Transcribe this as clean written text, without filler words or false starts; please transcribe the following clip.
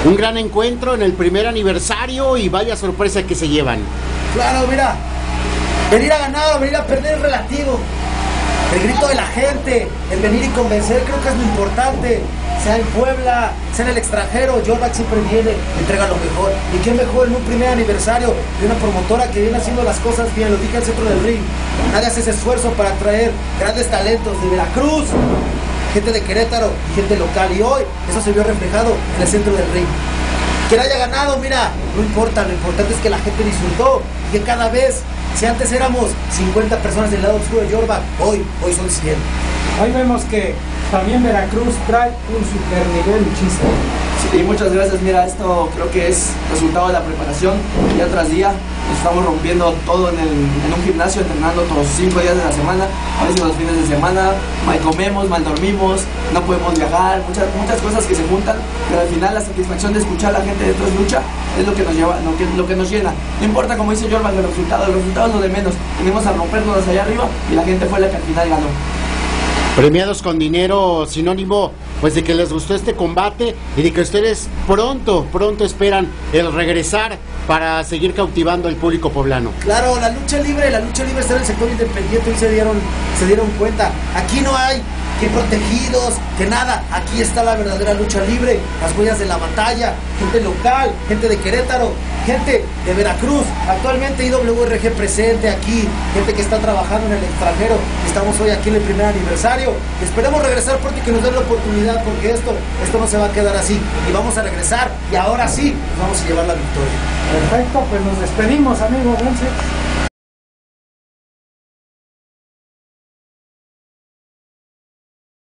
Un gran encuentro en el primer aniversario y vaya sorpresa que se llevan. Claro, mira, venir a ganar o venir a perder es relativo. El grito de la gente, el venir y convencer creo que es lo importante. Sea en Puebla, sea en el extranjero, Yorback siempre viene, entrega lo mejor. Y qué mejor en un primer aniversario de una promotora que viene haciendo las cosas bien, lo dije al centro del ring. Nadie hace ese esfuerzo para traer grandes talentos de Veracruz, gente de Querétaro y gente local. Y hoy eso se vio reflejado en el centro del ring. Quien haya ganado, mira, no importa, lo importante es que la gente disfrutó y que cada vez, si antes éramos 50 personas del lado oscuro de Yorback, hoy son 100. Hoy vemos que también Veracruz trae un super nivel luchista. Sí, muchas gracias. Mira, esto creo que es resultado de la preparación. Día tras día nos estamos rompiendo todo en un gimnasio, entrenando todos los 5 días de la semana, a veces los fines de semana, mal comemos, mal dormimos, no podemos viajar, muchas cosas que se juntan, pero al final la satisfacción de escuchar a la gente de Esto es Lucha es lo que nos lleva, lo que nos llena. No importa, como dice Yorback, los resultados es lo de menos. Venimos a rompernos allá arriba y la gente fue la que al final ganó. Premiados con dinero, sinónimo pues de que les gustó este combate y de que ustedes pronto esperan el regresar para seguir cautivando al público poblano. Claro, la lucha libre está en el sector independiente y se dieron cuenta. Aquí no hay que protegidos, que nada, aquí está la verdadera lucha libre, las huellas de la batalla, gente local, gente de Querétaro, gente de Veracruz, actualmente IWRG presente aquí, gente que está trabajando en el extranjero, estamos hoy aquí en el primer aniversario, esperemos regresar pronto y que nos den la oportunidad, porque esto no se va a quedar así, y vamos a regresar, y ahora sí, nos vamos a llevar la victoria. Perfecto, pues nos despedimos, amigo Ponce.